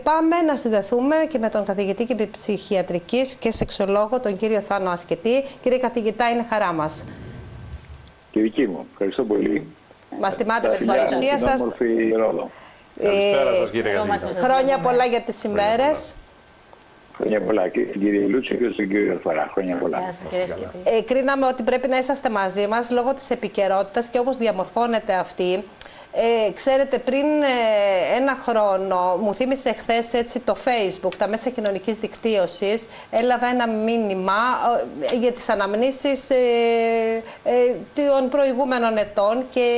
πάμε να συνδεθούμε και με τον καθηγητή ψυχιατρικής και σεξολόγο, τον κύριο Θάνο Ασκετή. Κύριε καθηγητά, είναι χαρά μας. Και δική μου. Ευχαριστώ πολύ. Μας τιμάτε με την παρουσία σας. Καλησπέρα σας, κύριε καθηγητά. Χρόνια πολλά για τις ημέρες. Χρόνια πολλά και στην κυρία Λούτσο και στον κύριο Αλφαρά. Χρόνια πολλά. Κρίναμε ότι πρέπει να είσαστε μαζί μας λόγω της επικαιρότητας και όπως διαμορφώνεται αυτή. Ξέρετε, πριν ένα χρόνο, μου θύμισε χθες έτσι το Facebook, τα μέσα κοινωνικής δικτύωσης, έλαβα ένα μήνυμα για τις αναμνήσεις των προηγούμενων ετών και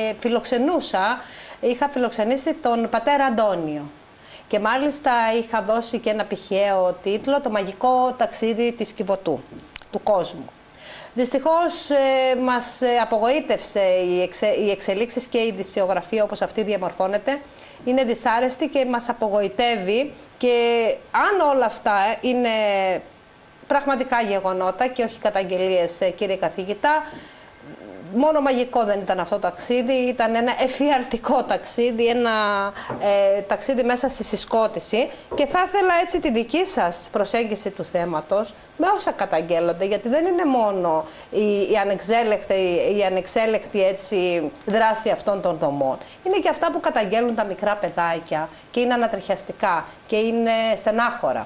είχα φιλοξενήσει τον πατέρα Αντώνιο. Και μάλιστα είχα δώσει και ένα πηχαίο τίτλο, το μαγικό ταξίδι της Κιβωτού, του κόσμου. Δυστυχώς μας απογοήτευσε οι εξελίξεις και η ειδησιογραφία όπως αυτή διαμορφώνεται. Είναι δυσάρεστη και μας απογοητεύει και αν όλα αυτά είναι πραγματικά γεγονότα και όχι καταγγελίες, κύριε καθηγητά, μόνο μαγικό δεν ήταν αυτό το ταξίδι, ήταν ένα εφιαλτικό ταξίδι, ένα ταξίδι μέσα στη συσκότηση και θα ήθελα έτσι τη δική σας προσέγγιση του θέματος με όσα καταγγέλλονται, γιατί δεν είναι μόνο η ανεξέλεκτη έτσι, δράση αυτών των δομών. Είναι και αυτά που καταγγέλνουν τα μικρά παιδάκια και είναι ανατριχιαστικά και είναι στενάχωρα.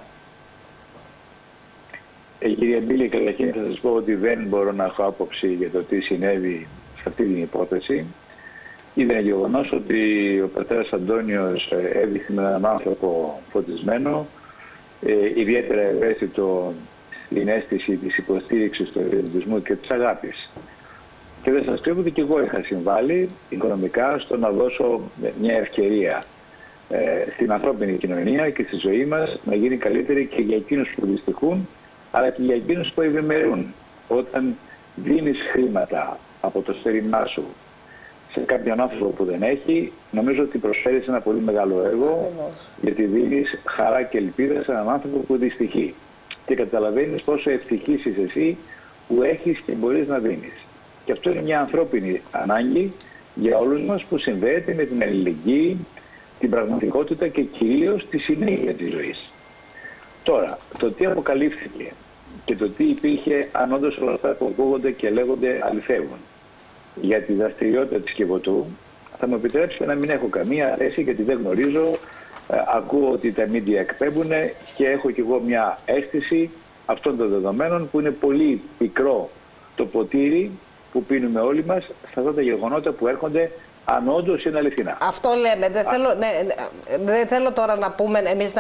Κυρία Μπίλη, καταρχήν θα σας πω ότι δεν μπορώ να έχω άποψη για το τι συνέβη σε αυτή την υπόθεση. Είναι γεγονός ότι ο πατέρας Αντώνιος έδειχνε έναν άνθρωπο φωτισμένο, ιδιαίτερα ευαίσθητο στην αίσθηση της υποστήριξης του εθνισμού και της αγάπης. Και δεν σας κρύβω ότι και εγώ είχα συμβάλει οικονομικά στο να δώσω μια ευκαιρία στην ανθρώπινη κοινωνία και στη ζωή μας να γίνει καλύτερη και για εκείνους που δυστυχούν, αλλά και για εκείνους που ευημερούν. Όταν δίνεις χρήματα από το στέριμά σου σε κάποιον άνθρωπο που δεν έχει, νομίζω ότι προσφέρεις ένα πολύ μεγάλο έργο, γιατί δίνεις χαρά και ελπίδα σε έναν άνθρωπο που δυστυχεί. Και καταλαβαίνεις πόσο ευτυχής είσαι εσύ που έχεις και μπορείς να δίνεις. Και αυτό είναι μια ανθρώπινη ανάγκη για όλους μας που συνδέεται με την αλληλεγγύη, την πραγματικότητα και κυρίως τη συνέχεια της ζωής. Τώρα, το τι αποκαλύφθηκε και το τι υπήρχε, αν όντως όλα αυτά που ακούγονται και λέγονται αληθεύουν για τη δραστηριότητα της Κιβωτού, θα μου επιτρέψετε να μην έχω καμία θέση γιατί δεν γνωρίζω. Ακούω ότι τα μίντια εκπέμπουν και έχω κι εγώ μια αίσθηση αυτών των δεδομένων που είναι πολύ πικρό το ποτήρι που πίνουμε όλοι μας σε αυτά τα γεγονότα που έρχονται, αν όντως είναι αληθινά. Αυτό λέμε. Δεν θέλω τώρα να πούμε εμείς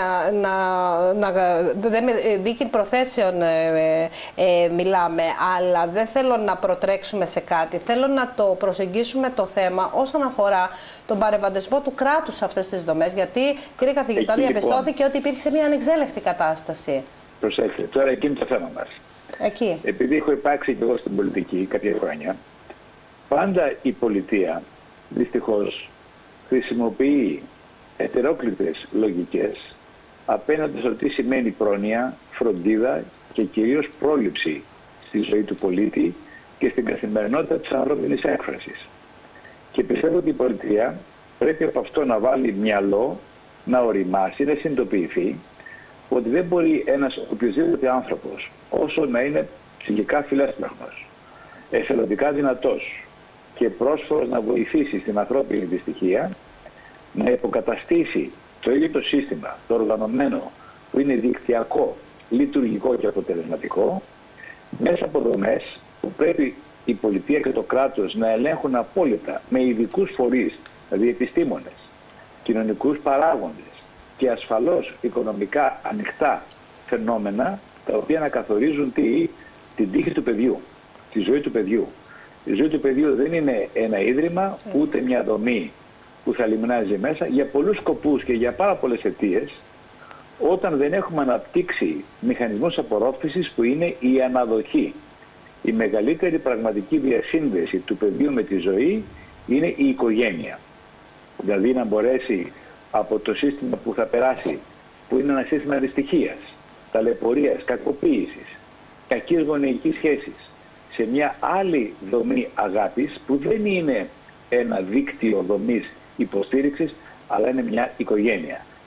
δίκη προθέσεων μιλάμε, αλλά δεν θέλω να προτρέξουμε σε κάτι. Θέλω να το προσεγγίσουμε το θέμα όσον αφορά τον παρεμβατισμό του κράτους σε αυτές τις δομές. Γιατί, κύριε καθηγητά, διαπιστώθηκε ότι υπήρξε μια ανεξέλεκτη κατάσταση. Προσέξτε, τώρα εκεί είναι το θέμα μας. Εκεί. Επειδή έχω υπάρξει και εγώ στην πολιτική κάποια χρόνια, πάντα η πολιτεία δυστυχώς χρησιμοποιεί ετερόκλητες λογικές απέναντι στο τι σημαίνει πρόνοια, φροντίδα και κυρίως πρόληψη στη ζωή του πολίτη και στην καθημερινότητα της ανθρώπινης έκφρασης. Και πιστεύω ότι η πολιτεία πρέπει από αυτό να βάλει μυαλό, να οριμάσει, να συνειδητοποιηθεί ότι δεν μπορεί ένας οποιοδήποτε άνθρωπος, όσο να είναι ψυχικά φιλέσπραχνος, εθελοντικά δυνατός και πρόσφορος να βοηθήσει στην ανθρώπινη δυστυχία, να υποκαταστήσει το ίδιο το σύστημα, το οργανωμένο, που είναι δικτυακό, λειτουργικό και αποτελεσματικό, μέσα από δομές που πρέπει η πολιτεία και το κράτος να ελέγχουν απόλυτα με ειδικούς φορείς, δηλαδή επιστήμονες, κοινωνικούς παράγοντες και ασφαλώς οικονομικά ανοιχτά φαινόμενα, τα οποία να καθορίζουν την τύχη του παιδιού, τη ζωή του παιδιού. Η ζωή του παιδιού δεν είναι ένα ίδρυμα, ούτε μια δομή που θα λιμνάζει μέσα. Για πολλούς σκοπούς και για πάρα πολλές αιτίες, όταν δεν έχουμε αναπτύξει μηχανισμούς απορρόφησης που είναι η αναδοχή. Η μεγαλύτερη πραγματική διασύνδεση του παιδιού με τη ζωή είναι η οικογένεια. Δηλαδή να μπορέσει από το σύστημα που θα περάσει, που είναι ένα σύστημα δυστυχίας, ταλαιπωρίας, κακοποίησης, κακής γονεϊκής σχέσης, σε μια άλλη δομή αγάπης που δεν είναι ένα δίκτυο δομής υποστήριξης, αλλά είναι μια οικογένεια.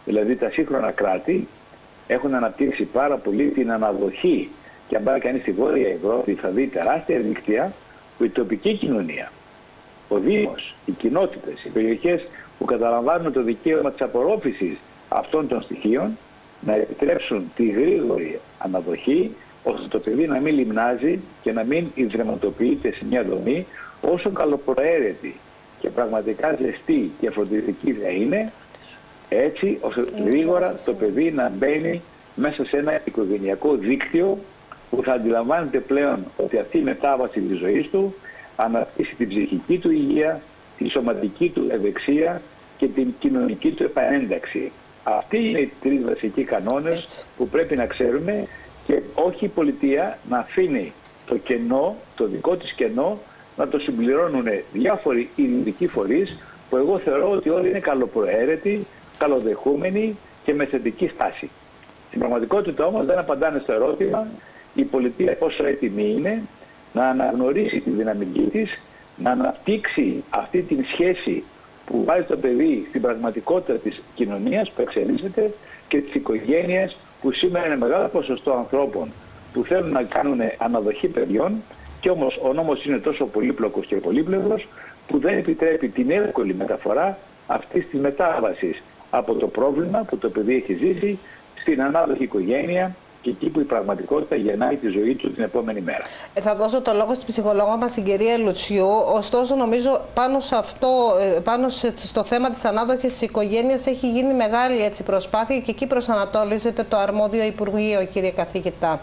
Δηλαδή τα σύγχρονα κράτη έχουν αναπτύξει πάρα πολύ την αναδοχή. Και αν πάει κανείς στη Βόρεια Ευρώπη θα δει τεράστια δίκτυα που η τοπική κοινωνία, ο Δήμος, οι κοινότητες, οι περιοχές που καταλαμβάνουν το δικαίωμα της απορρόφησης αυτών των στοιχείων να επιτρέψουν τη γρήγορη αναδοχή, ώστε το παιδί να μην λιμνάζει και να μην ιδρυματοποιείται σε μια δομή, όσο καλοπροαίρετη και πραγματικά ζεστή και φροντιστική θα είναι, έτσι ώστε γρήγορα το παιδί να μπαίνει μέσα σε ένα οικογενειακό δίκτυο που θα αντιλαμβάνεται πλέον ότι αυτή η μετάβαση της ζωής του αναπτύσσει την ψυχική του υγεία, τη σωματική του ευεξία και την κοινωνική του επανένταξη. Αυτοί είναι οι τρεις βασικοί κανόνες που πρέπει να ξέρουμε, και όχι η πολιτεία να αφήνει το κενό, το δικό της κενό, να το συμπληρώνουν διάφοροι ειδικοί φορείς που εγώ θεωρώ ότι όλοι είναι καλοπροαίρετοι, καλοδεχούμενοι και με θετική στάση. Στην πραγματικότητα όμως δεν απαντάνε στο ερώτημα η πολιτεία πόσο έτοιμη είναι να αναγνωρίσει τη δυναμική της, να αναπτύξει αυτή την σχέση που βάζει το παιδί στην πραγματικότητα της κοινωνίας που εξελίσσεται και της οικογένειας, που σήμερα είναι μεγάλο ποσοστό ανθρώπων που θέλουν να κάνουν αναδοχή παιδιών, και όμως ο νόμος είναι τόσο πολύπλοκος και πολύπλευρος που δεν επιτρέπει την εύκολη μεταφορά αυτής της μετάβασης από το πρόβλημα που το παιδί έχει ζήσει στην ανάδοχη οικογένεια, και εκεί που η πραγματικότητα γεννάει τη ζωή του την επόμενη μέρα. Θα δώσω το λόγο στην ψυχολόγο μας, την κυρία Λουτσιού. Ωστόσο, νομίζω πάνω σε αυτό, πάνω στο θέμα της ανάδοχης οικογένειας έχει γίνει μεγάλη προσπάθεια, και εκεί προσανατολίζεται το αρμόδιο Υπουργείο, κύριε καθηγητά.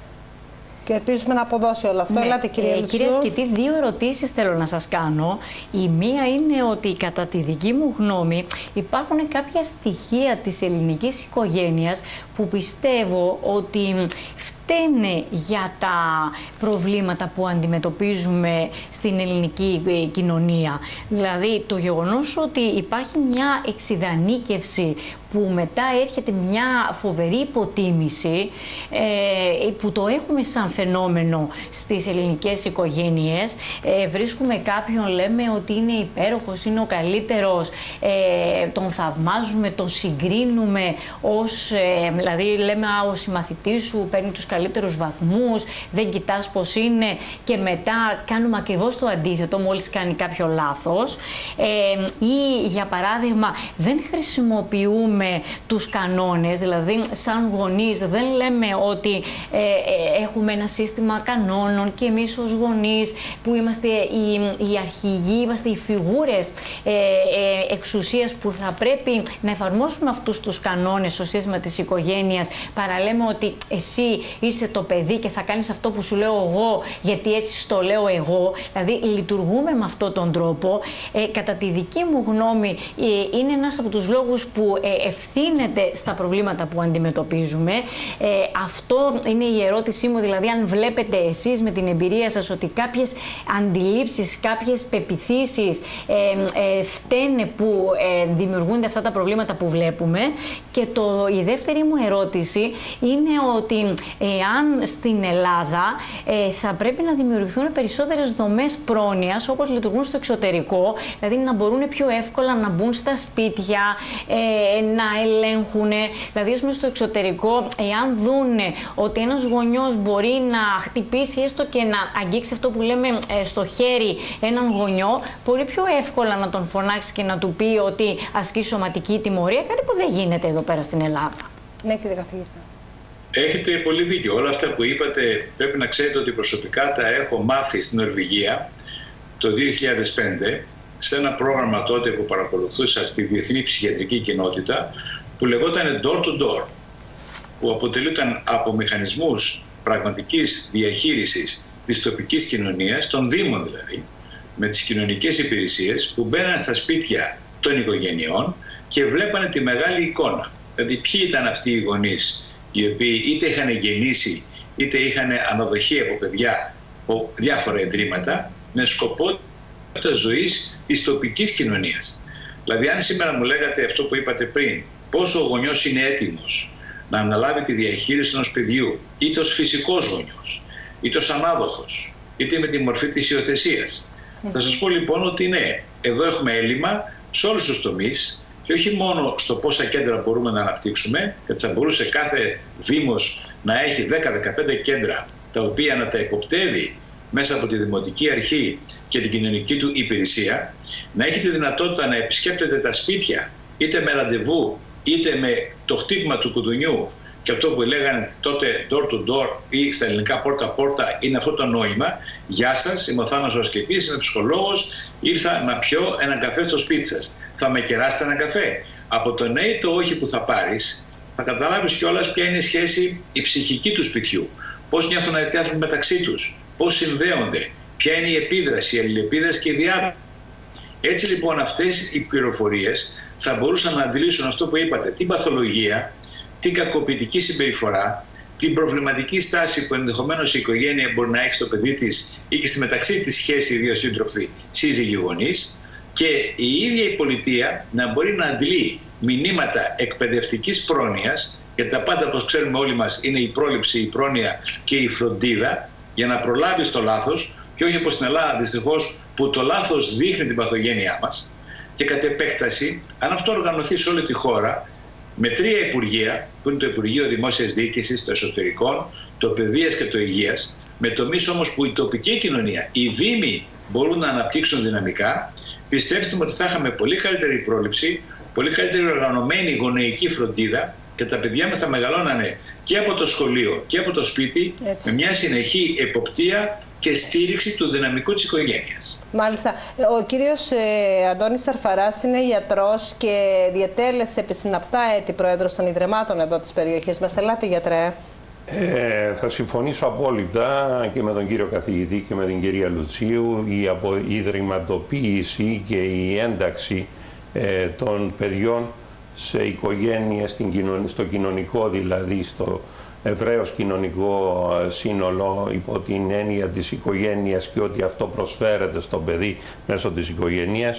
Και ελπίζουμε να αποδώσει όλο αυτό. Ελάτε, κυρία Λουτσιού. Κυρία Σκητή, δύο ερωτήσεις θέλω να σας κάνω. Η μία είναι ότι κατά τη δική μου γνώμη υπάρχουν κάποια στοιχεία της ελληνικής οικογένειας που πιστεύω ότι φταίνε για τα προβλήματα που αντιμετωπίζουμε στην ελληνική κοινωνία. Δηλαδή το γεγονός ότι υπάρχει μια εξιδανίκευση που μετά έρχεται μια φοβερή υποτίμηση που το έχουμε σαν φαινόμενο στις ελληνικές οικογένειες. Βρίσκουμε κάποιον, λέμε ότι είναι υπέροχος, είναι ο καλύτερος, τον θαυμάζουμε, τον συγκρίνουμε ως, δηλαδή λέμε ο συμμαθητής σου παίρνει τους καλύτερους βαθμούς, δεν κοιτάς πως είναι, και μετά κάνουμε ακριβώς το αντίθετο μόλις κάνει κάποιο λάθος. Ή για παράδειγμα δεν χρησιμοποιούμε τους κανόνες, δηλαδή σαν γονείς δεν λέμε ότι έχουμε ένα σύστημα κανόνων και εμείς ως γονείς που είμαστε οι αρχηγοί, είμαστε οι φιγούρες εξουσίας που θα πρέπει να εφαρμόσουμε αυτούς τους κανόνες στο σύστημα της οικογένειας, παραλέμε ότι εσύ είσαι το παιδί και θα κάνεις αυτό που σου λέω εγώ γιατί έτσι στο λέω εγώ. Δηλαδή λειτουργούμε με αυτόν τον τρόπο. Κατά τη δική μου γνώμη είναι ένας από τους λόγους που ευθύνεται στα προβλήματα που αντιμετωπίζουμε. Αυτό είναι η ερώτησή μου, δηλαδή αν βλέπετε εσείς με την εμπειρία σας ότι κάποιες αντιλήψεις, κάποιες πεποιθήσεις φταίνε που δημιουργούνται αυτά τα προβλήματα που βλέπουμε. Και η δεύτερη μου ερώτηση είναι ότι εάν στην Ελλάδα θα πρέπει να δημιουργηθούν περισσότερες δομές πρόνοιας όπως λειτουργούν στο εξωτερικό, δηλαδή να μπορούν πιο εύκολα να μπουν στα σπίτια, να ελέγχουν. Δηλαδή, ας πούμε, στο εξωτερικό, εάν δούνε ότι ένας γονιός μπορεί να χτυπήσει έστω και να αγγίξει αυτό που λέμε στο χέρι έναν γονιό, μπορεί πιο εύκολα να τον φωνάξει και να του πει ότι ασκεί σωματική τιμωρία, κάτι που δεν γίνεται εδώ πέρα στην Ελλάδα. Ναι, κύριε καθηγητά. Έχετε πολύ δίκιο. Όλα αυτά που είπατε πρέπει να ξέρετε ότι προσωπικά τα έχω μάθει στην Νορβηγία το 2005 σε ένα πρόγραμμα τότε που παρακολουθούσα στη Διεθνή Ψυχιατρική Κοινότητα που λεγόταν Door to Door, που αποτελούνταν από μηχανισμούς πραγματικής διαχείρισης της τοπικής κοινωνίας, των Δήμων δηλαδή, με τις κοινωνικές υπηρεσίες που μπαίναν στα σπίτια των οικογενειών και βλέπανε τη μεγάλη εικόνα. Δηλαδή ποιοι ήταν αυτοί οι γονείς οι οποίοι είτε είχαν γεννήσει είτε είχαν αναδοχή από παιδιά από διάφορα ιδρύματα με σκοπό της ζωής της τοπικής κοινωνίας. Δηλαδή αν σήμερα μου λέγατε αυτό που είπατε πριν, πόσο ο γονιός είναι έτοιμος να αναλάβει τη διαχείριση ενός παιδιού, είτε ως φυσικός γονιός, είτε ως ανάδοχος, είτε με τη μορφή της υιοθεσίας. Θα σας πω λοιπόν ότι ναι, εδώ έχουμε έλλειμμα σε όλους τους τομείς και όχι μόνο στο πόσα κέντρα μπορούμε να αναπτύξουμε, γιατί θα μπορούσε κάθε δήμος να έχει 10-15 κέντρα τα οποία να τα υποπτεύει μέσα από τη Δημοτική Αρχή και την κοινωνική του υπηρεσία, να έχει τη δυνατότητα να επισκέπτεται τα σπίτια είτε με ραντεβού είτε με το χτύπημα του κουδουνιού, και αυτό που λέγανε τότε door to door ή στα ελληνικά πόρτα-πόρτα είναι αυτό το νόημα. Γεια σας, είμαι ο Θάνος Ασκετής, είμαι ψυχολόγος, ήρθα να πιω έναν καφέ στο σπίτι σας. Θα με κεράσετε έναν καφέ? Από το ναι ή το όχι που θα πάρεις, θα καταλάβεις κιόλας ποια είναι η σχέση η ψυχική του σπιτιού, πώς νιώθουν οι άνθρωποι μεταξύ τους, πώς συνδέονται, ποια είναι η επίδραση, η αλληλεπίδραση και η διάδραση. Έτσι λοιπόν αυτές οι πληροφορίες θα μπορούσαν να αντιλήσουν αυτό που είπατε, την παθολογία, την κακοποιητική συμπεριφορά, την προβληματική στάση που ενδεχομένως η οικογένεια μπορεί να έχει στο παιδί της ή και στη μεταξύ της σχέση δύο σύντροφοι, σύζυγοι, γονείς, και η ίδια η πολιτεία να μπορεί να αντλεί μηνύματα εκπαιδευτικής πρόνοιας, γιατί τα πάντα, όπως ξέρουμε όλοι μας, είναι η πρόληψη, η πρόνοια και η φροντίδα, για να προλάβεις το λάθος, και όχι όπως στην Ελλάδα δυστυχώς που το λάθος δείχνει την παθογένειά μας. Και κατ' επέκταση, αν αυτό οργανωθεί σε όλη τη χώρα, με 3 υπουργεία, που είναι το Υπουργείο Δημόσιας Διοίκησης, το Εσωτερικών, το Παιδείας και το Υγείας, με τομείς όμως που η τοπική κοινωνία, οι δήμοι μπορούν να αναπτύξουν δυναμικά, πιστέψτε μου ότι θα είχαμε πολύ καλύτερη πρόληψη, πολύ καλύτερη οργανωμένη γονεϊκή φροντίδα και τα παιδιά μας θα μεγαλώνανε και από το σχολείο και από το σπίτι, με μια συνεχή εποπτεία και στήριξη του δυναμικού της οικογένειας. Μάλιστα. Ο κύριος Αντώνης Σαρφαράς είναι ιατρός και διετέλεσε επί συναπτά έτη πρόεδρος των Ιδρυμάτων εδώ της περιοχής μας. Ελάτε, γιατρέ. Θα συμφωνήσω απόλυτα και με τον κύριο καθηγητή και με την κυρία Λουτσίου. Η ιδρυματοποίηση και η ένταξη των παιδιών σε οικογένειες, στο κοινωνικό, δηλαδή στο ευρέως κοινωνικό σύνολο, υπό την έννοια της οικογένειας και ότι αυτό προσφέρεται στον παιδί μέσω της οικογένειας,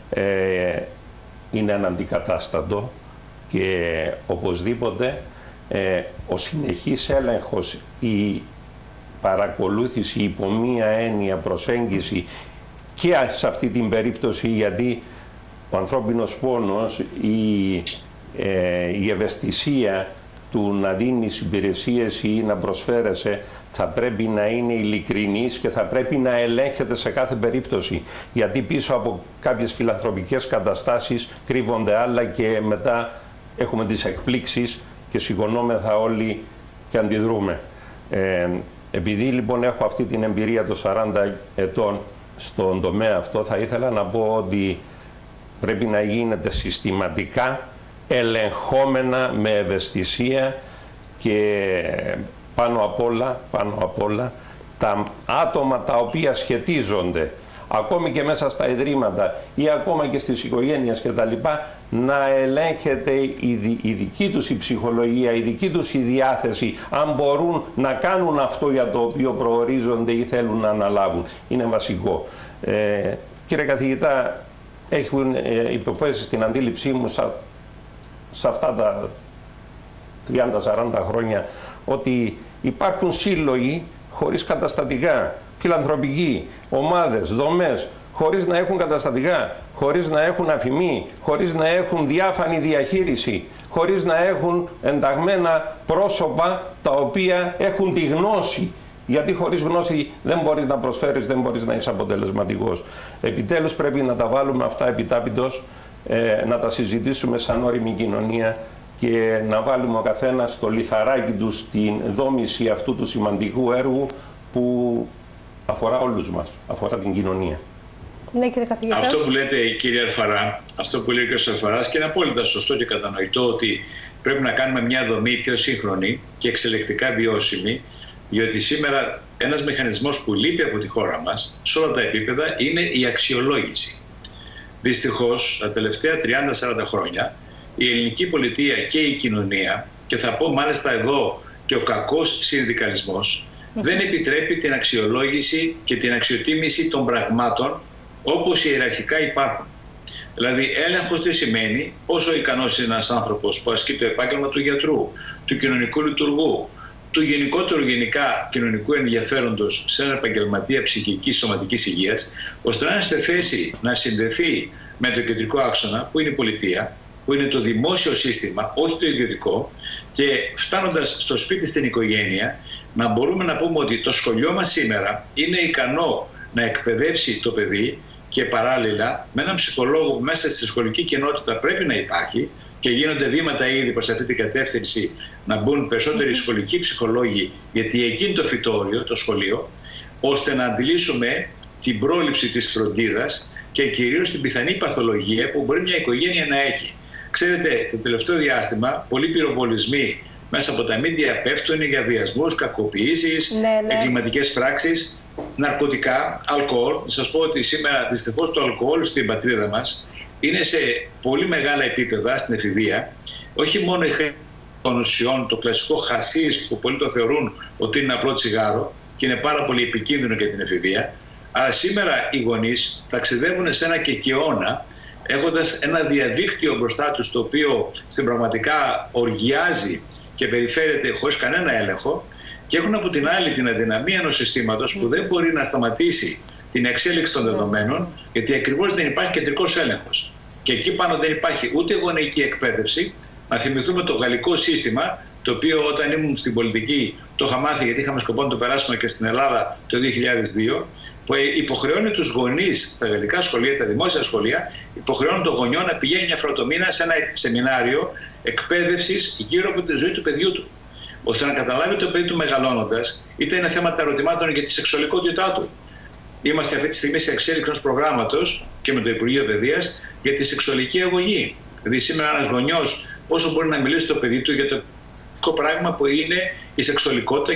είναι αναντικατάστατο, και οπωσδήποτε ο συνεχής έλεγχος, η παρακολούθηση υπό μία έννοια προσέγγιση και σε αυτή την περίπτωση, γιατί ο ανθρώπινος πόνος, η ευαισθησία του να δίνεις υπηρεσίες ή να προσφέρεσαι θα πρέπει να είναι ειλικρινής και θα πρέπει να ελέγχεται σε κάθε περίπτωση. Γιατί πίσω από κάποιες φιλανθρωπικές καταστάσεις κρύβονται άλλα και μετά έχουμε τις εκπλήξεις και σηκωνόμεθα όλοι και αντιδρούμε. Επειδή λοιπόν έχω αυτή την εμπειρία των 40 ετών στον τομέα αυτό, θα ήθελα να πω ότι πρέπει να γίνεται συστηματικά, ελεγχόμενα, με ευαισθησία, και πάνω απ' όλα τα άτομα τα οποία σχετίζονται ακόμη και μέσα στα ιδρύματα ή ακόμα και στις οικογένειες κτλ, να ελέγχεται η δική τους η ψυχολογία, η δική τους η διάθεση, αν μπορούν να κάνουν αυτό για το οποίο προορίζονται ή θέλουν να αναλάβουν. Είναι βασικό. Κύριε καθηγητά, έχουν υποπέσει στην αντίληψή μου σε αυτά τα 30-40 χρόνια ότι υπάρχουν σύλλογοι χωρίς καταστατικά, φιλανθρωπικοί, ομάδες, δομές, χωρίς να έχουν καταστατικά, χωρίς να έχουν αφημί, χωρίς να έχουν διάφανη διαχείριση, χωρίς να έχουν ενταγμένα πρόσωπα τα οποία έχουν τη γνώση. Γιατί χωρίς γνώση δεν μπορείς να προσφέρεις, δεν μπορείς να είσαι αποτελεσματικός. Επιτέλους πρέπει να τα βάλουμε αυτά επιτάπητος, να τα συζητήσουμε σαν όριμη κοινωνία και να βάλουμε ο καθένας το λιθαράκι του στην δόμηση αυτού του σημαντικού έργου που αφορά όλους μας, αφορά την κοινωνία. Ναι, κύριε καθηγητά. Αυτό που λέτε, κύριε Αρφαρά, αυτό που λέει ο κ. Αρφαράς, και είναι απόλυτα σωστό και κατανοητό, ότι πρέπει να κάνουμε μια δομή πιο σύγχρονη και εξελικτικά βιώσιμη, διότι σήμερα ένας μηχανισμός που λείπει από τη χώρα μας σε όλα τα επίπεδα είναι η αξιολόγηση. Δυστυχώς, τα τελευταία 30-40 χρόνια η ελληνική πολιτεία και η κοινωνία, και θα πω μάλιστα εδώ και ο κακός συνδικαλισμός, δεν επιτρέπει την αξιολόγηση και την αξιοτίμηση των πραγμάτων όπως ιεραρχικά υπάρχουν. Δηλαδή, έλεγχος τι σημαίνει? Πόσο ικανός είναι ένας άνθρωπος που ασκεί το επάγγελμα του γιατρού, του κοινωνικού λειτουργού, του γενικότερου γενικά κοινωνικού ενδιαφέροντος σε έναν επαγγελματία ψυχικής σωματικής υγείας, ώστε να είναι σε θέση να συνδεθεί με το κεντρικό άξονα που είναι η πολιτεία που είναι το δημόσιο σύστημα, όχι το ιδιωτικό, και φτάνοντας στο σπίτι στην οικογένεια, να μπορούμε να πούμε ότι το σχολείο μας σήμερα είναι ικανό να εκπαιδεύσει το παιδί και παράλληλα με έναν ψυχολόγο που μέσα στη σχολική κοινότητα πρέπει να υπάρχει, και γίνονται βήματα ήδη προς αυτή την κατεύθυνση να μπουν περισσότεροι σχολικοί ψυχολόγοι, γιατί εκεί είναι το φυτόριο, το σχολείο, ώστε να αντιλήσουμε την πρόληψη της φροντίδας και κυρίως την πιθανή παθολογία που μπορεί μια οικογένεια να έχει. Ξέρετε, το τελευταίο διάστημα πολλοί πυροβολισμοί μέσα από τα μίντια πέφτουν για βιασμούς, κακοποιήσεις, εγκληματικές πράξεις, ναρκωτικά, αλκοόλ. Να σας πω ότι σήμερα δυστυχώς το αλκοόλ στην πατρίδα μας είναι σε πολύ μεγάλα επίπεδα στην εφηβεία. Όχι μόνο η χρήση των ουσιών, το κλασικό χασίς που πολλοί το θεωρούν ότι είναι απλό τσιγάρο και είναι πάρα πολύ επικίνδυνο για την εφηβεία. Αλλά σήμερα οι γονείς ταξιδεύουν σε ένα κεκαιώνα, έχοντας ένα διαδίκτυο μπροστά τους, το οποίο στην πραγματικά οργιάζει και περιφέρεται χωρίς κανένα έλεγχο, και έχουν από την άλλη την αδυναμία ενός συστήματος που δεν μπορεί να σταματήσει την εξέλιξη των δεδομένων, γιατί ακριβώς δεν υπάρχει κεντρικός έλεγχος. Και εκεί πάνω δεν υπάρχει ούτε γονεϊκή εκπαίδευση. Να θυμηθούμε το γαλλικό σύστημα, το οποίο όταν ήμουν στην πολιτική το είχα μάθει, γιατί είχαμε σκοπό να το περάσουμε και στην Ελλάδα το 2002, που υποχρεώνει τους γονείς, τα γαλλικά σχολεία, τα δημόσια σχολεία, υποχρεώνουν τον γονιό να πηγαίνει μια φορά το μήνα σε ένα σεμινάριο εκπαίδευσης γύρω από τη ζωή του παιδιού του, ώστε να καταλάβει το παιδί του μεγαλώνοντας, είτε είναι θέματα ερωτημάτων για τη σεξουαλικότητά του. Είμαστε αυτή τη στιγμή σε εξέλιξη ενός προγράμματος και με το Υπουργείο Παιδείας για τη σεξουαλική αγωγή. Δηλαδή, σήμερα ένας γονιός πόσο μπορεί να μιλήσει στο παιδί του για το πράγμα που είναι η σεξουαλικότητα.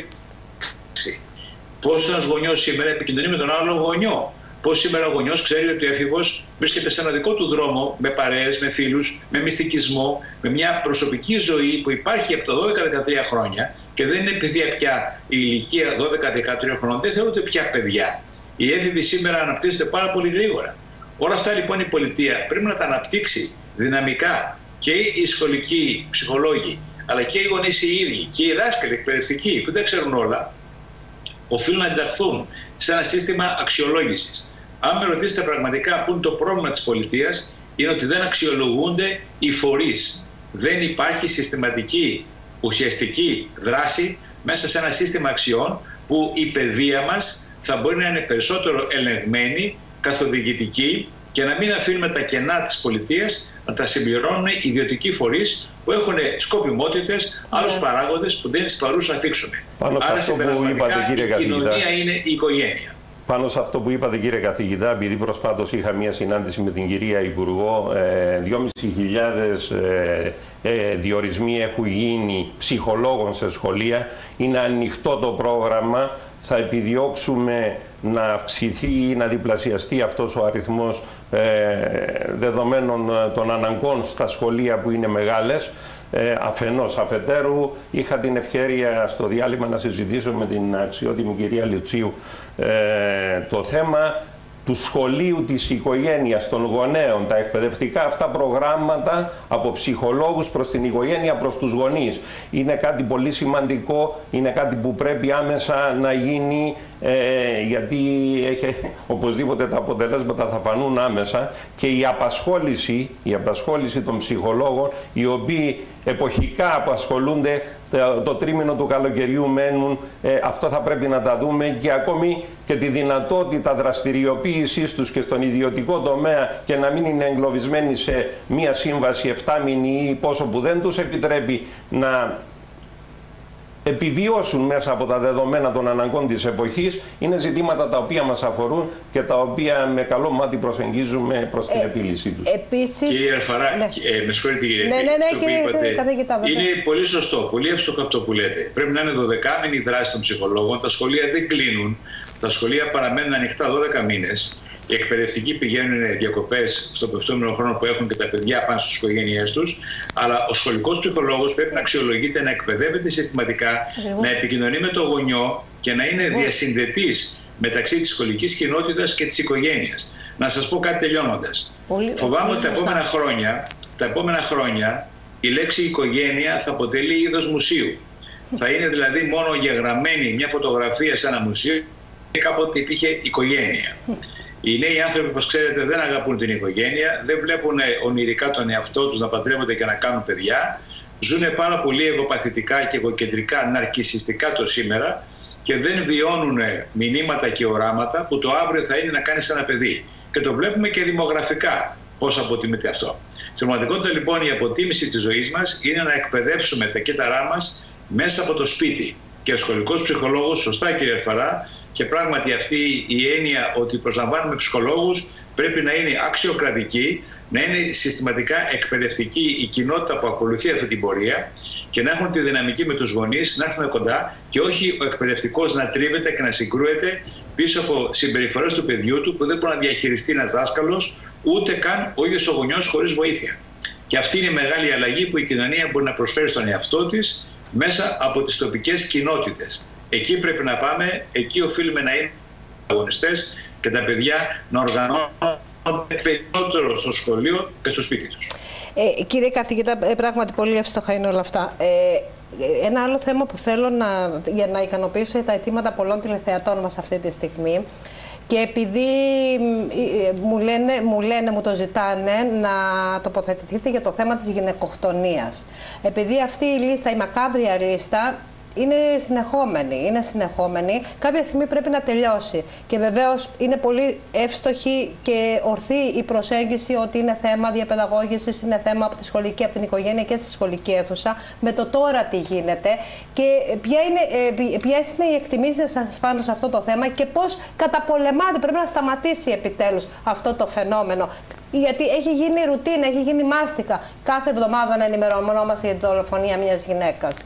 Πώς ένας γονιός σήμερα επικοινωνεί με τον άλλο γονιό. Πώς σήμερα ο γονιός ξέρει ότι ο έφηβος βρίσκεται σε ένα δικό του δρόμο, με παρέες, με φίλους, με μυστικισμό, με μια προσωπική ζωή που υπάρχει από το 12-13 χρόνια και δεν είναι παιδιά πια η ηλικία 12-13 χρόνων, δεν θεωρούνται πια παιδιά. Οι έφηβοι σήμερα αναπτύσσονται πάρα πολύ γρήγορα. Όλα αυτά λοιπόν η πολιτεία πρέπει να τα αναπτύξει δυναμικά, και οι σχολικοί ψυχολόγοι, αλλά και οι γονείς οι ίδιοι και οι δάσκαλοι εκπαιδευτικοί που δεν ξέρουν όλα, οφείλουν να ενταχθούν σε ένα σύστημα αξιολόγησης. Αν με ρωτήσετε πραγματικά πού είναι το πρόβλημα της πολιτείας, είναι ότι δεν αξιολογούνται οι φορείς. Δεν υπάρχει συστηματική, ουσιαστική δράση μέσα σε ένα σύστημα αξιών που η παιδεία μας θα μπορεί να είναι περισσότερο ελεγμένη, καθοδηγητική, και να μην αφήνουμε τα κενά της πολιτείας να τα συμπληρώνουν ιδιωτικοί φορείς που έχουν σκοπιμότητες, άλλους παράγοντες που δεν τις παρούς να θίξουν. Άρα συμπερασματικά η κοινωνία είναι η οικογένεια. Πάνω σε αυτό που είπατε, κύριε καθηγητά, επειδή προσφάτως είχα μία συνάντηση με την κυρία Υπουργό, 2.500 διορισμοί έχουν γίνει ψυχολόγων σε σχολεία. Είναι ανοιχτό το πρόγραμμα. Θα επιδιώξουμε να αυξηθεί ή να διπλασιαστεί αυτός ο αριθμός δεδομένων των αναγκών στα σχολεία που είναι μεγάλες. Αφενός, αφετέρου, είχα την ευκαιρία στο διάλειμμα να συζητήσω με την αξιότιμη κυρία Λιουτσίου το θέμα του σχολείου, της οικογένειας, των γονέων, τα εκπαιδευτικά αυτά προγράμματα από ψυχολόγους προς την οικογένεια, προς τους γονείς. Είναι κάτι πολύ σημαντικό, είναι κάτι που πρέπει άμεσα να γίνει, γιατί οπωσδήποτε τα αποτελέσματα θα φανούν άμεσα, και η απασχόληση των ψυχολόγων, οι οποίοι εποχικά απασχολούνται, το τρίμηνο του καλοκαιριού μένουν, αυτό θα πρέπει να τα δούμε, και ακόμη και τη δυνατότητα δραστηριοποίησής τους και στον ιδιωτικό τομέα, και να μην είναι εγκλωβισμένοι σε μία σύμβαση 7 μήνη ή πόσο που δεν τους επιτρέπει να επιβιώσουν μέσα από τα δεδομένα των αναγκών της εποχής, είναι ζητήματα τα οποία μας αφορούν και τα οποία με καλό μάτι προσεγγίζουμε προς την επίλυσή τους. Επίσης... Κύριε Αλφαρά, με συγχωρείτε κύριε, είναι πολύ σωστό, πολύ εύστοχο αυτό που λέτε. Πρέπει να είναι 12μηνη η δράση των ψυχολόγων, τα σχολεία δεν κλείνουν, τα σχολεία παραμένουν ανοιχτά 12 μήνες. Οι εκπαιδευτικοί πηγαίνουν διακοπές στο προηγούμενο χρόνο που έχουν και τα παιδιά πάνε στις οικογένειές τους. Αλλά ο σχολικός ψυχολόγος πρέπει να αξιολογείται, να εκπαιδεύεται συστηματικά, να επικοινωνεί με τον γονιό και να είναι διασυνδετής μεταξύ της σχολικής κοινότητας και της οικογένειας. Να σας πω κάτι τελειώνοντας. Φοβάμαι ότι τα επόμενα χρόνια η λέξη οικογένεια θα αποτελεί είδος μουσείου. Θα είναι δηλαδή μόνο γεγραμμένη μια φωτογραφία σε ένα μουσείο και κάποτε υπήρχε οικογένεια. Οι νέοι άνθρωποι, όπως ξέρετε, δεν αγαπούν την οικογένεια, δεν βλέπουν ονειρικά τον εαυτό τους να παντρεύονται και να κάνουν παιδιά. Ζουν πάρα πολύ εγωπαθητικά και εγωκεντρικά, ναρκισσιστικά το σήμερα και δεν βιώνουν μηνύματα και οράματα που το αύριο θα είναι να κάνεις ένα παιδί. Και το βλέπουμε και δημογραφικά πώς αποτιμείται αυτό. Στην πραγματικότητα, λοιπόν, η αποτίμηση της ζωής μας είναι να εκπαιδεύσουμε τα κύτταρά μας μέσα από το σπίτι. Και ο σχολικός ψυχολόγος, σωστά κύριε Φαρά, και πράγματι αυτή η έννοια ότι προσλαμβάνουμε ψυχολόγους πρέπει να είναι αξιοκρατική, να είναι συστηματικά εκπαιδευτική η κοινότητα που ακολουθεί αυτή την πορεία και να έχουν τη δυναμική με τους γονείς να έρθουν κοντά και όχι ο εκπαιδευτικός να τρίβεται και να συγκρούεται πίσω από συμπεριφορές του παιδιού του που δεν μπορεί να διαχειριστεί ένας δάσκαλος, ούτε καν ο ίδιος ο γονιός χωρίς βοήθεια. Και αυτή είναι η μεγάλη αλλαγή που η κοινωνία μπορεί να προσφέρει στον εαυτό της μέσα από τις τοπικές κοινότητες. Εκεί πρέπει να πάμε, εκεί οφείλουμε να είμαστε αγωνιστές και τα παιδιά να οργανώνονται περισσότερο στο σχολείο και στο σπίτι τους. Κύριε καθηγητά, πράγματι πολύ εύστοχα είναι όλα αυτά. Ένα άλλο θέμα που θέλω για να ικανοποιήσω τα αιτήματα πολλών τηλεθεατών μας αυτή τη στιγμή, και επειδή μου το ζητάνε να τοποθετηθείτε για το θέμα της γυναικοκτονίας. Επειδή αυτή η λίστα, η μακάβρια λίστα, είναι συνεχόμενη, κάποια στιγμή πρέπει να τελειώσει. Και βεβαίως είναι πολύ εύστοχη και ορθή η προσέγγιση ότι είναι θέμα διαπαιδαγώγησης, είναι θέμα από τη σχολική, από την οικογένεια και στη σχολική αίθουσα, με το τώρα τι γίνεται και ποιες είναι οι εκτιμήσεις σας πάνω σε αυτό το θέμα και πώς καταπολεμάται, πρέπει να σταματήσει επιτέλους αυτό το φαινόμενο. Γιατί έχει γίνει ρουτίνα, έχει γίνει μάστικα κάθε εβδομάδα να ενημερωνόμαστε για τη δολοφονία μιας γυναίκας.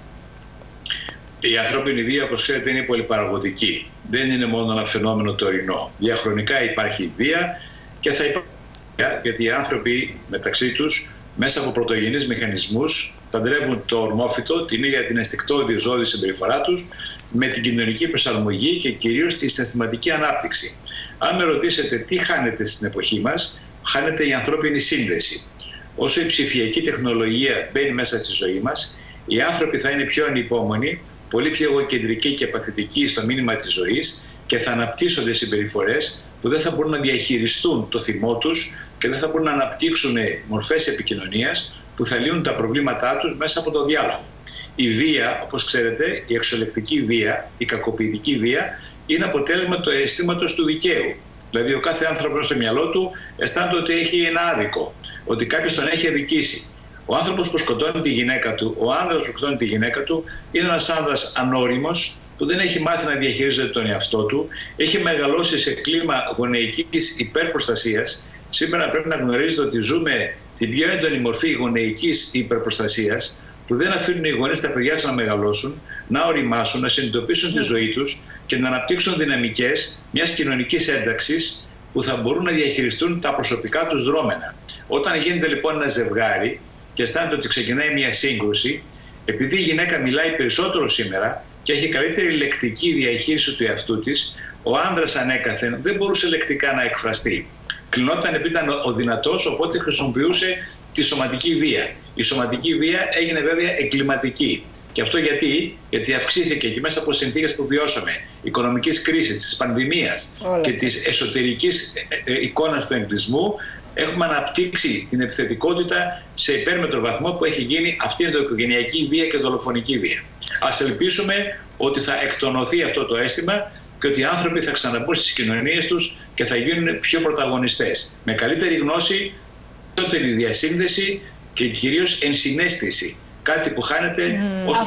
Η ανθρώπινη βία, όπως ξέρετε, είναι πολυπαραγωγική. Δεν είναι μόνο ένα φαινόμενο τωρινό. Διαχρονικά υπάρχει βία και θα υπάρχει βία, γιατί οι άνθρωποι μεταξύ τους, μέσα από πρωτογενείς μηχανισμούς, παντρεύουν το ορμόφυτο, την ίδια την αισθηκτώδη ζώδη συμπεριφορά τους, με την κοινωνική προσαρμογή και κυρίως τη συναισθηματική ανάπτυξη. Αν με ρωτήσετε τι χάνεται στην εποχή μας, χάνεται η ανθρώπινη σύνδεση. Όσο η ψηφιακή τεχνολογία μπαίνει μέσα στη ζωή μας, οι άνθρωποι θα είναι πιο ανυπόμονοι, πολύ πιο εγωκεντρικοί και παθητικοί στο μήνυμα της ζωής και θα αναπτύσσονται συμπεριφορές που δεν θα μπορούν να διαχειριστούν το θυμό τους και δεν θα μπορούν να αναπτύξουν μορφές επικοινωνίας που θα λύνουν τα προβλήματά τους μέσα από το διάλογο. Η βία, όπως ξέρετε, η εξολεκτική βία, η κακοποιητική βία, είναι αποτέλεσμα του αισθήματος του δικαίου. Δηλαδή, ο κάθε άνθρωπος στο μυαλό του αισθάνεται ότι έχει ένα άδικο, ότι κάποιος τον έχει αδικήσει. Ο άνθρωπος που σκοτώνει τη γυναίκα του, ο άνδρας που σκοτώνει τη γυναίκα του, είναι ένας άνδρας ανώριμος που δεν έχει μάθει να διαχειρίζεται τον εαυτό του, έχει μεγαλώσει σε κλίμα γονεϊκής υπερπροστασίας. Σήμερα πρέπει να γνωρίζετε ότι ζούμε την πιο έντονη μορφή γονεϊκής υπερπροστασίας, που δεν αφήνουν οι γονείς τα παιδιά τους να μεγαλώσουν, να οριμάσουν, να συνειδητοποιήσουν τη ζωή τους και να αναπτύξουν δυναμικές μιας κοινωνικής ένταξης που θα μπορούν να διαχειριστούν τα προσωπικά τους δρόμενα. Όταν γίνεται λοιπόν ένα ζευγάρι και αισθάνεται ότι ξεκινάει μια σύγκρουση, επειδή η γυναίκα μιλάει περισσότερο σήμερα και έχει καλύτερη λεκτική διαχείριση του εαυτού της, ο άνδρας ανέκαθεν δεν μπορούσε λεκτικά να εκφραστεί. Κλεινόταν επειδή ήταν ο δυνατός, οπότε χρησιμοποιούσε τη σωματική βία. Η σωματική βία έγινε βέβαια εγκληματική. Και αυτό γιατί αυξήθηκε και μέσα από συνθήκες που βιώσαμε, οικονομικής κρίσης, της πανδημίας και της εσωτερικής εικόνας του εγκλισμού, έχουμε αναπτύξει την επιθετικότητα σε υπέρμετρο βαθμό που έχει γίνει αυτή η ενδοοικογενειακή βία και δολοφονική βία. Ας ελπίσουμε ότι θα εκτονωθεί αυτό το αίσθημα και ότι οι άνθρωποι θα ξαναμπούν στις κοινωνίες τους και θα γίνουν πιο πρωταγωνιστές. Με καλύτερη γνώση, περισσότερη διασύνδεση και κυρίως ενσυναίσθηση. Κάτι που χάνεται όσο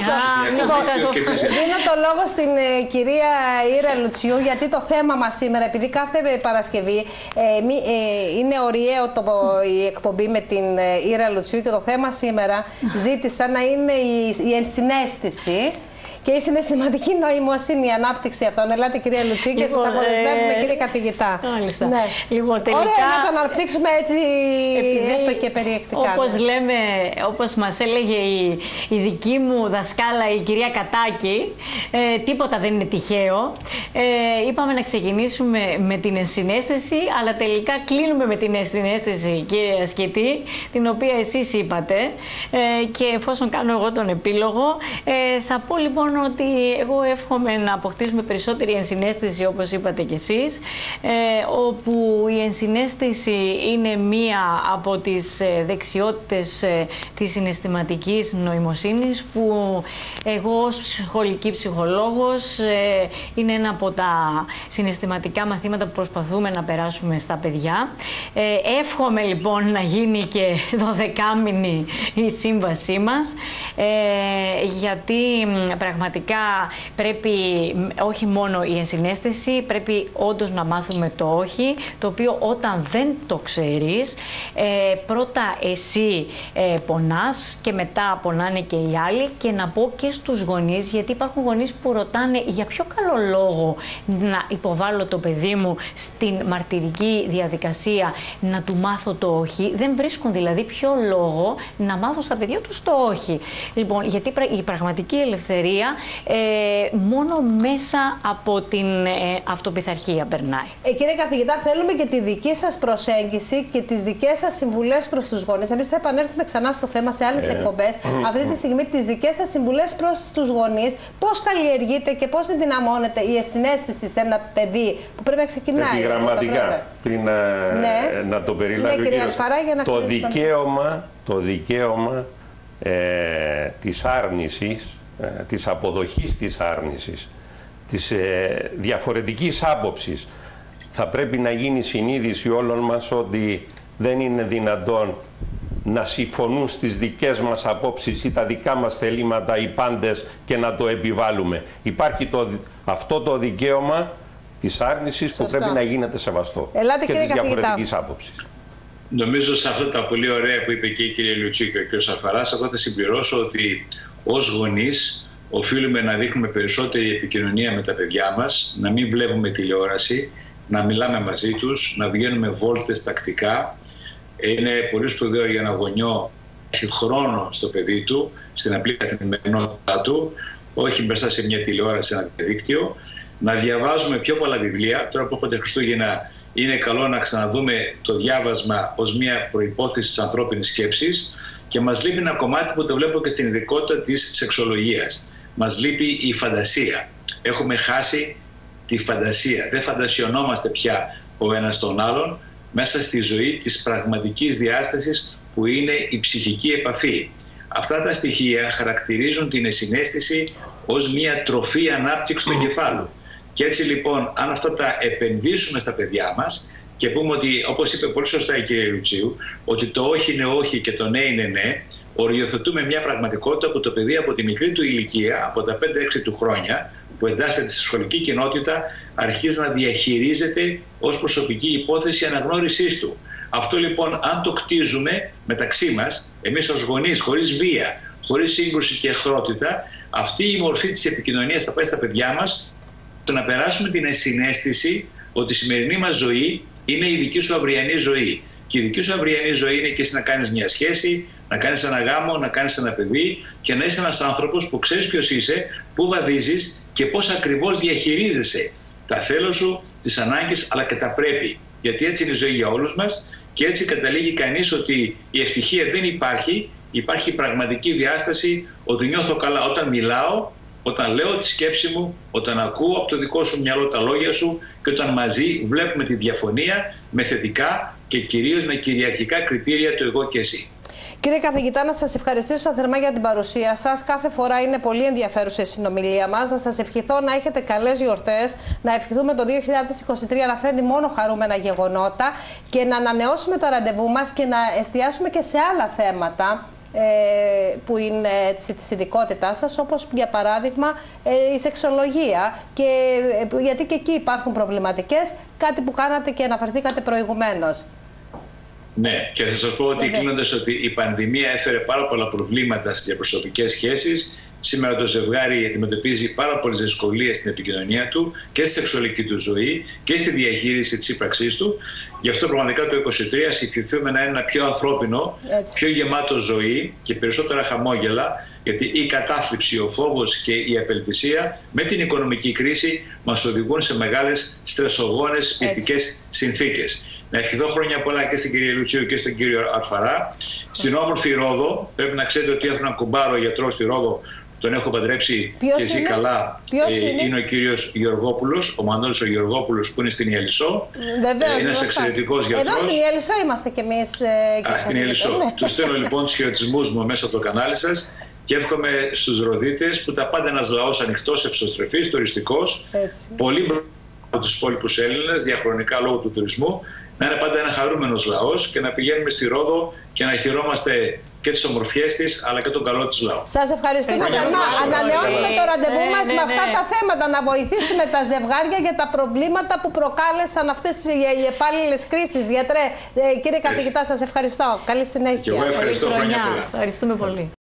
Δίνω το λόγο στην κυρία Ήρα Λουτσιού, γιατί το θέμα μας σήμερα, επειδή κάθε Παρασκευή είναι ωριαίο η εκπομπή με την Ήρα Λουτσιού και το θέμα σήμερα ζήτησα να είναι η ενσυναίσθηση και η συναισθηματική νοημοσύνη, η ανάπτυξη αυτών. Ελάτε κυρία Λουτσιού και σας αποδεσμεύουμε κύριε καθηγητά. Ναι. Τελικά, ωραία να το αναπτύξουμε έτσι έστω και περιεκτικά. Όπως λέμε, όπως μας έλεγε η δική μου δασκάλα η κυρία Κατάκη, τίποτα δεν είναι τυχαίο. Είπαμε να ξεκινήσουμε με την ενσυναίσθηση, αλλά τελικά κλείνουμε με την ενσυναίσθηση, κύριε Ασκητή, την οποία εσείς είπατε. Και εφόσον κάνω εγώ τον επίλογο, θα πω λοιπόν μόνο ότι εγώ εύχομαι να αποκτήσουμε περισσότερη ενσυναίσθηση, όπως είπατε κι εσείς, όπου η ενσυναίσθηση είναι μία από τις δεξιότητες της συναισθηματικής νοημοσύνης, που εγώ ως σχολική ψυχολόγος είναι ένα από τα συναισθηματικά μαθήματα που προσπαθούμε να περάσουμε στα παιδιά. Εύχομαι λοιπόν να γίνει και 12μηνη η σύμβασή μας, γιατί πραγματικά πρέπει όχι μόνο η ενσυναίσθηση, πρέπει όντως να μάθουμε το όχι, το οποίο όταν δεν το ξέρεις, πρώτα εσύ πονάς και μετά πονάνε και οι άλλοι. Και να πω και στους γονείς, γιατί υπάρχουν γονείς που ρωτάνε για ποιο καλό λόγο να υποβάλω το παιδί μου στην μαρτυρική διαδικασία, να του μάθω το όχι. Δεν βρίσκουν δηλαδή ποιο λόγο να μάθω στα παιδιά τους το όχι. Λοιπόν, γιατί η πραγματική ελευθερία μόνο μέσα από την αυτοπειθαρχία περνάει. Κύριε καθηγητά, θέλουμε και τη δική σας προσέγγιση και τις δικές σας συμβουλές προς τους γονείς. Εμείς θα επανέλθουμε ξανά στο θέμα σε άλλες εκπομπές. Αυτή τη στιγμή τις δικές σας συμβουλές προς τους γονείς, πώς καλλιεργείτε και πώς ενδυναμώνετε η ενσυναίσθηση σε ένα παιδί που πρέπει να ξεκινάει. Επιγραμματικά, πριν να το περιλάβει ο κύριος, το δικαίωμα της άρνησης, της αποδοχής της άρνησης, της διαφορετικής άποψης, θα πρέπει να γίνει συνείδηση όλων μας ότι δεν είναι δυνατόν να συμφωνούν στις δικές μας απόψεις ή τα δικά μας θελήματα οι πάντες και να το επιβάλλουμε. Υπάρχει αυτό το δικαίωμα της άρνησης που πρέπει να γίνεται σεβαστό. Ελάτε, και της διαφορετικής άποψης. Νομίζω σε αυτά τα πολύ ωραία που είπε και η κυρία Λουτσί και ο κ. Σαρφαράς, εγώ θα συμπληρώσω ότι ως γονείς οφείλουμε να δείχνουμε περισσότερη επικοινωνία με τα παιδιά μας, να μην βλέπουμε τηλεόραση, να μιλάμε μαζί τους, να βγαίνουμε βόλτες τακτικά. Είναι πολύ σπουδαίο για ένα γονιό να έχει χρόνο στο παιδί του, στην απλή καθημερινότητά του, όχι μπροστά σε μια τηλεόραση, σε ένα διαδίκτυο. Να διαβάζουμε πιο πολλά βιβλία. Τώρα που έρχονται Χριστούγεννα, είναι καλό να ξαναδούμε το διάβασμα ως μια προϋπόθεση της ανθρώπινης σκέψης. Και μας λείπει ένα κομμάτι που το βλέπω και στην ειδικότητα της σεξολογίας. Μας λείπει η φαντασία. Έχουμε χάσει τη φαντασία. Δεν φαντασιωνόμαστε πια ο ένας τον άλλον μέσα στη ζωή της πραγματικής διάστασης που είναι η ψυχική επαφή. Αυτά τα στοιχεία χαρακτηρίζουν την ενσυναίσθηση ως μια τροφή ανάπτυξης του εγκεφάλου. Και έτσι λοιπόν, αν αυτά τα επενδύσουμε στα παιδιά μας και πούμε ότι, όπως είπε πολύ σωστά η κυρία Λουτσίου, ότι το όχι είναι όχι και το ναι είναι ναι, οριοθετούμε μια πραγματικότητα που το παιδί από τη μικρή του ηλικία, από τα 5-6 του χρόνια, που εντάσσεται στη σχολική κοινότητα, αρχίζει να διαχειρίζεται ως προσωπική υπόθεση αναγνώρισής του. Αυτό λοιπόν, αν το κτίζουμε μεταξύ μας, εμείς ως γονείς, χωρίς βία, χωρίς σύγκρουση και εχθρότητα, αυτή η μορφή της επικοινωνίας θα πάει στα παιδιά μας, το να περάσουμε την ενσυναίσθηση ότι η σημερινή μας ζωή είναι η δική σου αυριανή ζωή. Και η δική σου αυριανή ζωή είναι και εσύ να κάνεις μια σχέση, να κάνεις ένα γάμο, να κάνεις ένα παιδί και να είσαι ένας άνθρωπος που ξέρεις ποιος είσαι, πού βαδίζεις και πώς ακριβώς διαχειρίζεσαι τα θέλω σου, τις ανάγκες αλλά και τα πρέπει. Γιατί έτσι είναι η ζωή για όλους μας και έτσι καταλήγει κανείς ότι η ευτυχία δεν υπάρχει, υπάρχει πραγματική διάσταση ότι νιώθω καλά όταν μιλάω, όταν λέω τη σκέψη μου, όταν ακούω από το δικό σου μυαλό τα λόγια σου και όταν μαζί βλέπουμε τη διαφωνία με θετικά και κυρίως με κυριαρχικά κριτήρια του εγώ και εσύ. Κύριε καθηγητά, να σας ευχαριστήσω θερμά για την παρουσία σας. Κάθε φορά είναι πολύ ενδιαφέρουσα η συνομιλία μας. Να σας ευχηθώ να έχετε καλές γιορτές, να ευχηθούμε το 2023 να φέρνει μόνο χαρούμενα γεγονότα και να ανανεώσουμε το ραντεβού μας και να εστιάσουμε και σε άλλα θέματα που είναι της ειδικότητάς σας, όπως για παράδειγμα η σεξολογία, και, γιατί και εκεί υπάρχουν προβληματικές, κάτι που κάνατε και αναφερθήκατε προηγουμένως. Ναι, και θα σας πω ότι κλείνοντας ότι η πανδημία έφερε πάρα πολλά προβλήματα στις διαπροσωπικές σχέσεις. Σήμερα το ζευγάρι αντιμετωπίζει πάρα πολλές δυσκολίες στην επικοινωνία του και στη σεξουαλική του ζωή και στη διαχείριση της ύπαρξής του. Γι' αυτό πραγματικά το 2023 συμφιληθούμε να είναι ένα πιο ανθρώπινο, πιο γεμάτο ζωή και περισσότερα χαμόγελα, γιατί η κατάθλιψη, ο φόβος και η απελπισία με την οικονομική κρίση μας οδηγούν σε μεγάλες στρεσογόνες πιστικές συνθήκες. Να ευχηθώ χρόνια πολλά και στην κυρία Λουτσίου και στον κύριο Αρφαρά. Στην όμορφη Ρόδο, πρέπει να ξέρετε ότι έχω έναν κουμπάρο γιατρό στη Ρόδο τον έχω παντρέψει Ποιος και ζει είναι? καλά. Είναι ο κύριος Γεωργόπουλος, ο Μανώλης ο Γεωργόπουλος, που είναι στην Ιαλισσό. Βεβαίως, είναι ένας εξαιρετικός γιατρός. Εδώ στην Ιαλισσό είμαστε κι εμείς. Στην Ιαλισσό. Ναι. Του στέλνω λοιπόν τους χαιρετισμούς μου μέσα από το κανάλι σας και εύχομαι στους Ροδίτες, που τα πάντα ένας λαός ανοιχτός, ευσωστρεφής, τουριστικός, πολύ μπροστά από τους υπόλοιπους Έλληνες, διαχρονικά λόγω του τουρισμού, να είναι πάντα ένα χαρούμενος λαός και να πηγαίνουμε στη Ρόδο και να χαιρόμαστε και τις ομορφιές της, αλλά και τον καλό της λαού. Σας ευχαριστούμε θερμά. Ανανεώνουμε το ραντεβού μας με αυτά τα θέματα, να βοηθήσουμε τα ζευγάρια για τα προβλήματα που προκάλεσαν αυτές οι επάλληλες κρίσεις. Γιατρέ, κύριε καθηγητά, σας ευχαριστώ. Καλή συνέχεια. Και εγώ ευχαριστώ. Χρόνια πολλά. Ευχαριστούμε πολύ.